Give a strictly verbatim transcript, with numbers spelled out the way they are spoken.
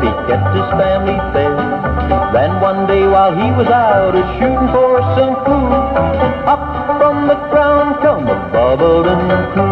he kept his family fed. Then one day while he was out a shooting for some food, up from the ground come a bubbling Kroo.